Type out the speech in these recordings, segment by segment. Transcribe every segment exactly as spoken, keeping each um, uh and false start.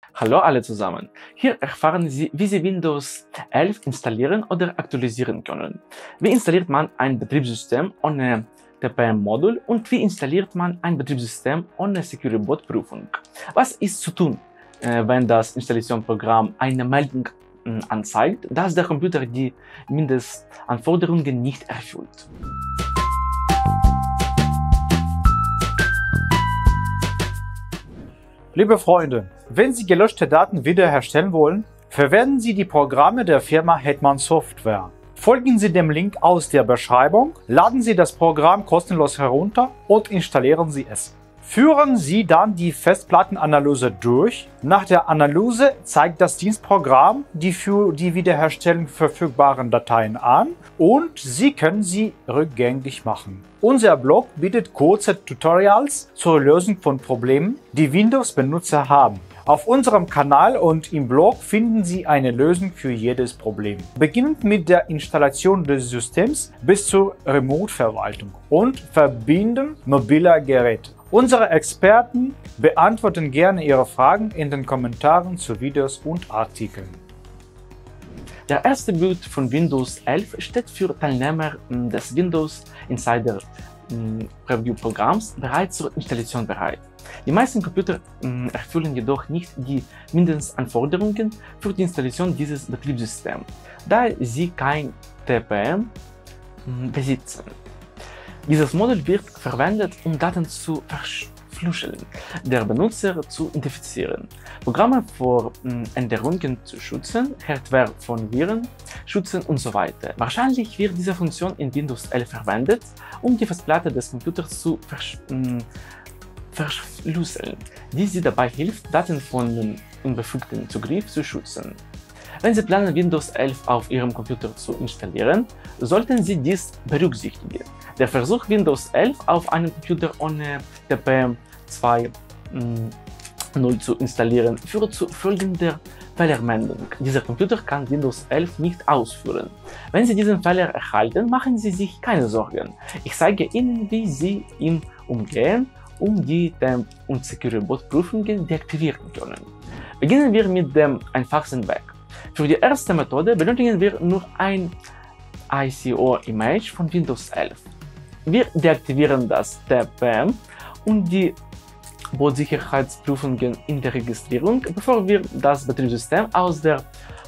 Hallo alle zusammen! Hier erfahren Sie, wie Sie Windows elf installieren oder aktualisieren können. Wie installiert man ein Betriebssystem ohne T P M-Modul und wie installiert man ein Betriebssystem ohne Security-Boot-Prüfung? Was ist zu tun, wenn das Installationsprogramm eine Meldung anzeigt, dass der Computer die Mindestanforderungen nicht erfüllt? Liebe Freunde, wenn Sie gelöschte Daten wiederherstellen wollen, verwenden Sie die Programme der Firma Hetman Software. Folgen Sie dem Link aus der Beschreibung, laden Sie das Programm kostenlos herunter und installieren Sie es. Führen Sie dann die Festplattenanalyse durch. Nach der Analyse zeigt das Dienstprogramm die für die Wiederherstellung verfügbaren Dateien an und Sie können sie rückgängig machen. Unser Blog bietet kurze Tutorials zur Lösung von Problemen, die Windows-Benutzer haben. Auf unserem Kanal und im Blog finden Sie eine Lösung für jedes Problem. Beginnend mit der Installation des Systems bis zur Remote-Verwaltung und Verbinden mobiler Geräte. Unsere Experten beantworten gerne Ihre Fragen in den Kommentaren zu Videos und Artikeln. Der erste Boot von Windows elf steht für Teilnehmer des Windows Insider Preview Programms bereits zur Installation bereit. Die meisten Computer erfüllen jedoch nicht die Mindestanforderungen für die Installation dieses Betriebssystems, da sie kein T P M besitzen. Dieses Modul wird verwendet, um Daten zu verschlüsseln, der Benutzer zu identifizieren, Programme vor Änderungen zu schützen, Hardware von Viren schützen und so weiter. Wahrscheinlich wird diese Funktion in Windows elf verwendet, um die Festplatte des Computers zu versch verschlüsseln, die sie dabei hilft, Daten von unbefugtem Zugriff zu schützen. Wenn Sie planen, Windows elf auf Ihrem Computer zu installieren, sollten Sie dies berücksichtigen. Der Versuch, Windows elf auf einem Computer ohne T P M zwei Punkt null zu installieren, führt zu folgender Fehlermeldung. Dieser Computer kann Windows elf nicht ausführen. Wenn Sie diesen Fehler erhalten, machen Sie sich keine Sorgen. Ich zeige Ihnen, wie Sie ihn umgehen, um die Temp- und Security-Boot-Prüfungen deaktivieren können. Beginnen wir mit dem einfachsten Weg. Für die erste Methode benötigen wir nur ein I C O-Image von Windows elf. Wir deaktivieren das T P M und die Boot-Sicherheitsprüfungen in der Registrierung, bevor wir das Betriebssystem aus der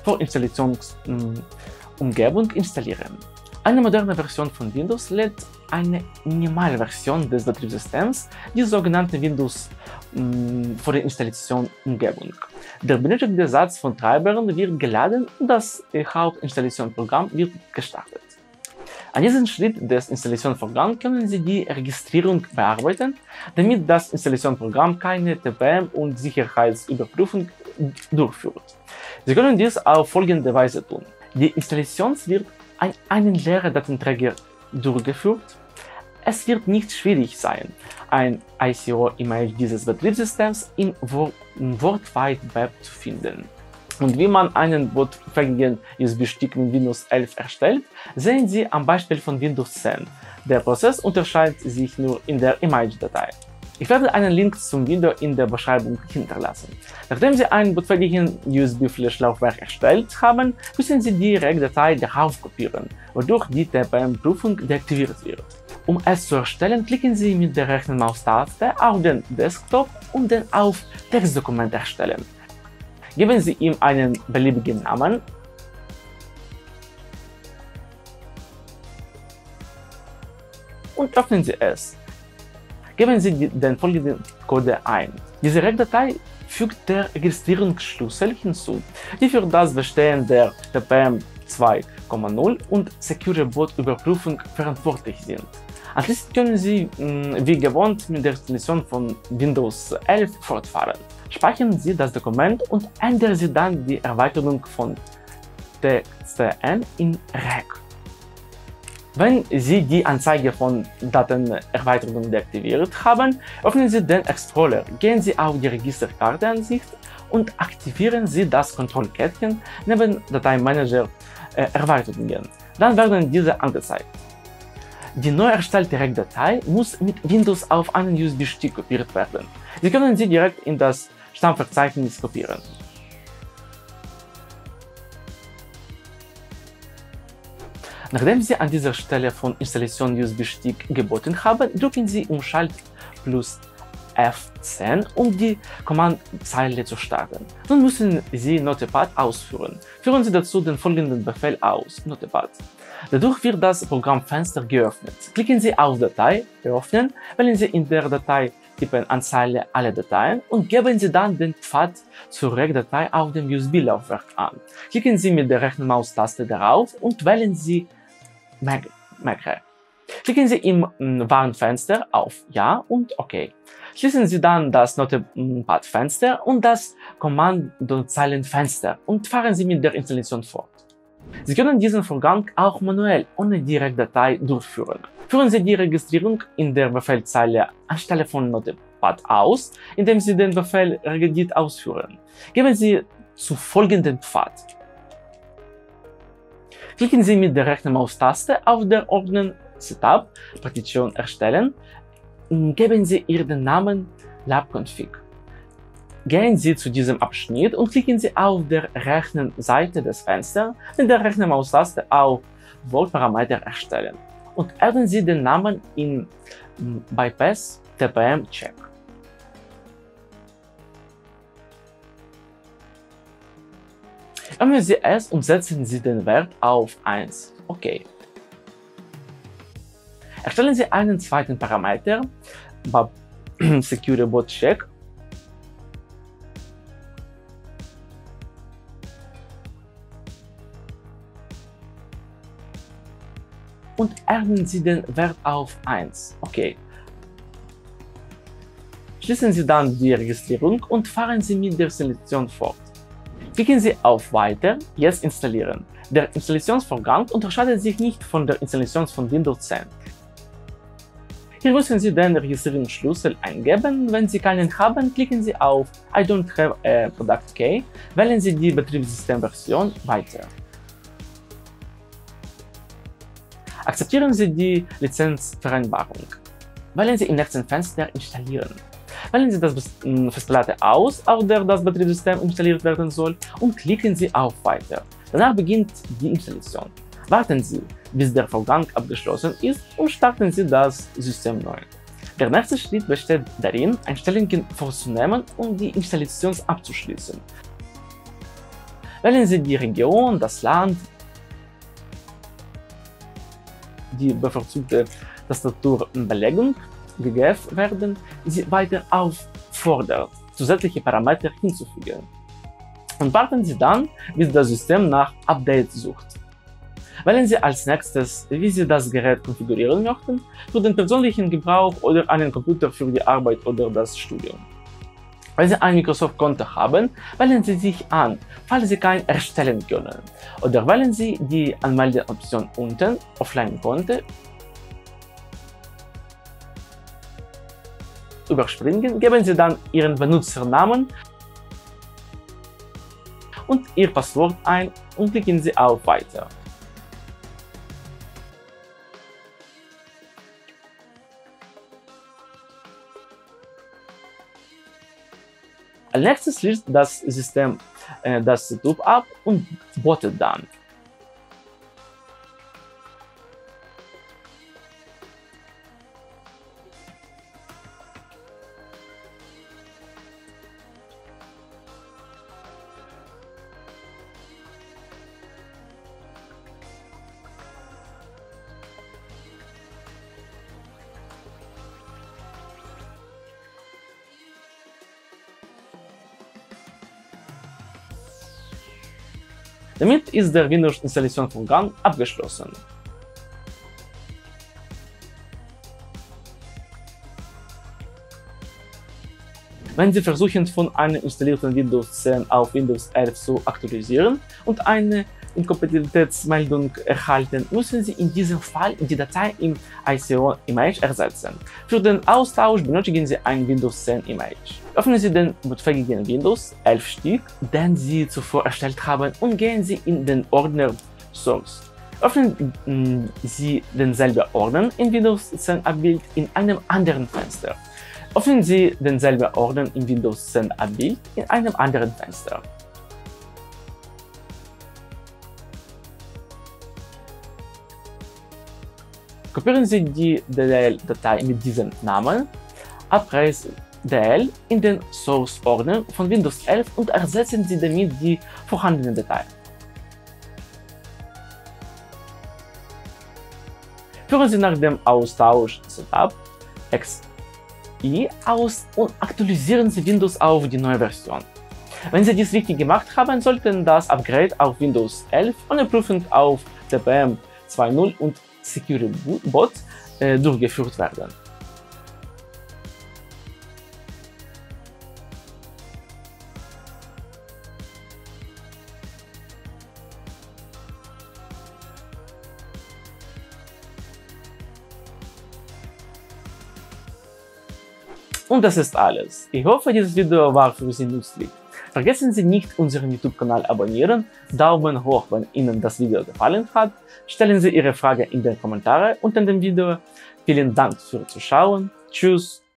Vorinstallationsumgebung installieren. Eine moderne Version von Windows lädt eine Minimalversion des Betriebssystems, die sogenannte Windows Vorinstallationsumgebung. Der benötigte Satz von Treibern wird geladen und das Hauptinstallationsprogramm wird gestartet. An diesem Schritt des Installationsvorgangs können Sie die Registrierung bearbeiten, damit das Installationsprogramm keine T P M- und Sicherheitsüberprüfung durchführt. Sie können dies auf folgende Weise tun. Die Installation wird an einen leeren Datenträger durchgeführt. Es wird nicht schwierig sein, ein I C O-Image dieses Betriebssystems im World Wide Web zu finden. Und wie man einen bootfähigen U S B-Stick mit Windows elf erstellt, sehen Sie am Beispiel von Windows zehn. Der Prozess unterscheidet sich nur in der Image-Datei. Ich werde einen Link zum Video in der Beschreibung hinterlassen. Nachdem Sie einen bootfähigen U S B-Flash-Laufwerk erstellt haben, müssen Sie die Regdatei darauf kopieren, wodurch die T P M-Prüfung deaktiviert wird. Um es zu erstellen, klicken Sie mit der rechten Maustaste auf den Desktop und den auf Textdokument erstellen. Geben Sie ihm einen beliebigen Namen und öffnen Sie es. Geben Sie den folgenden Code ein. Diese Regdatei fügt der Registrierungsschlüssel hinzu, die für das Bestehen der T P M zwei Punkt null und Security-Boot-Überprüfung verantwortlich sind. Anschließend können Sie mh, wie gewohnt mit der Installation von Windows elf fortfahren. Speichern Sie das Dokument und ändern Sie dann die Erweiterung von T C N in R E C. Wenn Sie die Anzeige von Datenerweiterung deaktiviert haben, öffnen Sie den Explorer, gehen Sie auf die Registerkartenansicht und aktivieren Sie das Kontrollkettchen neben Dateimanager äh, Erweiterungen. Dann werden diese angezeigt. Die neu erstellte Regdatei muss mit Windows auf einen U S B-Stick kopiert werden. Sie können sie direkt in das Stammverzeichnis kopieren. Nachdem Sie an dieser Stelle von Installation U S B-Stick geboten haben, drücken Sie Umschalt plus F zehn, um die Kommandzeile zu starten. Nun müssen Sie Notepad ausführen. Führen Sie dazu den folgenden Befehl aus: Notepad. Dadurch wird das Programmfenster geöffnet. Klicken Sie auf Datei, Öffnen, wählen Sie in der Datei Tippen Anzeige alle Dateien und geben Sie dann den Pfad zur Regdatei auf dem U S B-Laufwerk an. Klicken Sie mit der rechten Maustaste darauf und wählen Sie Macre. Klicken Sie im Warnfenster auf Ja und OK. Schließen Sie dann das Notepad-Fenster und das Kommandozeilenfenster und fahren Sie mit der Installation fort. Sie können diesen Vorgang auch manuell ohne die Regdatei durchführen. Führen Sie die Registrierung in der Befehlszeile anstelle von Notepad aus, indem Sie den Befehl regedit ausführen. Geben Sie zu folgenden Pfad. Klicken Sie mit der rechten Maustaste auf der Ordner Setup, Partition erstellen, geben Sie ihr den Namen labconfig. Gehen Sie zu diesem Abschnitt und klicken Sie auf der rechten Seite des Fensters mit der rechten Maustaste auf Volt-Parameter erstellen und adden Sie den Namen in Bypass T P M Check. Öffnen Sie es und setzen Sie den Wert auf eins. OK. Erstellen Sie einen zweiten Parameter, Secure Bot Check, und erhöhen Sie den Wert auf eins. OK. Schließen Sie dann die Registrierung und fahren Sie mit der Selektion fort. Klicken Sie auf Weiter, jetzt installieren. Der Installationsvorgang unterscheidet sich nicht von der Installation von Windows zehn. Hier müssen Sie den Registrierungsschlüssel eingeben. Wenn Sie keinen haben, klicken Sie auf I don't have a product key, wählen Sie die Betriebssystemversion Weiter. Akzeptieren Sie die Lizenzvereinbarung. Wählen Sie im nächsten Fenster Installieren. Wählen Sie das Festplatte aus, auf der das Betriebssystem installiert werden soll, und klicken Sie auf Weiter. Danach beginnt die Installation. Warten Sie, bis der Vorgang abgeschlossen ist, und starten Sie das System neu. Der nächste Schritt besteht darin, Einstellungen vorzunehmen und die Installation abzuschließen. Wählen Sie die Region, das Land, die bevorzugte Tastaturbelegung gegeben werden, Sie weiter auffordert, zusätzliche Parameter hinzufügen. Und warten Sie dann, bis das System nach Update sucht. Wählen Sie als nächstes, wie Sie das Gerät konfigurieren möchten, für den persönlichen Gebrauch oder einen Computer für die Arbeit oder das Studium. Wenn Sie ein Microsoft-Konto haben, wählen Sie sich an, falls Sie kein erstellen können. Oder wählen Sie die Anmeldeoption unten, Offline-Konto, überspringen, geben Sie dann Ihren Benutzernamen und Ihr Passwort ein und klicken Sie auf Weiter. Als nächstes schließt das System äh, das Setup ab und bootet dann. Damit ist der Windows-Installationsvorgang abgeschlossen. Wenn Sie versuchen, von einem installierten Windows zehn auf Windows elf zu aktualisieren und eine Inkompatibilitätsmeldung erhalten, müssen Sie in diesem Fall die Datei im I C O-Image ersetzen. Für den Austausch benötigen Sie ein Windows zehn Image. Öffnen Sie den bootfähigen Windows elf Stick, den Sie zuvor erstellt haben, und gehen Sie in den Ordner Source. Öffnen mh, Sie denselben Ordner in Windows zehn Abbild in einem anderen Fenster. Öffnen Sie denselben Ordner im Windows zehn Abbild in einem anderen Fenster. Kopieren Sie die D L L-Datei mit diesem Namen, Abress D L, in den Source-Ordner von Windows elf und ersetzen Sie damit die vorhandene Datei. Führen Sie nach dem Austausch Setup X I aus und aktualisieren Sie Windows auf die neue Version. Wenn Sie dies richtig gemacht haben, sollten das Upgrade auf Windows elf ohne Prüfung auf T P M zwei Punkt null und Security Bot äh, durchgeführt werden. Und das ist alles. Ich hoffe, dieses Video war für Sie nützlich. Vergessen Sie nicht, unseren YouTube-Kanal abonnieren, Daumen hoch, wenn Ihnen das Video gefallen hat, stellen Sie Ihre Frage in den Kommentaren unter dem Video. Vielen Dank fürs Zuschauen. Tschüss.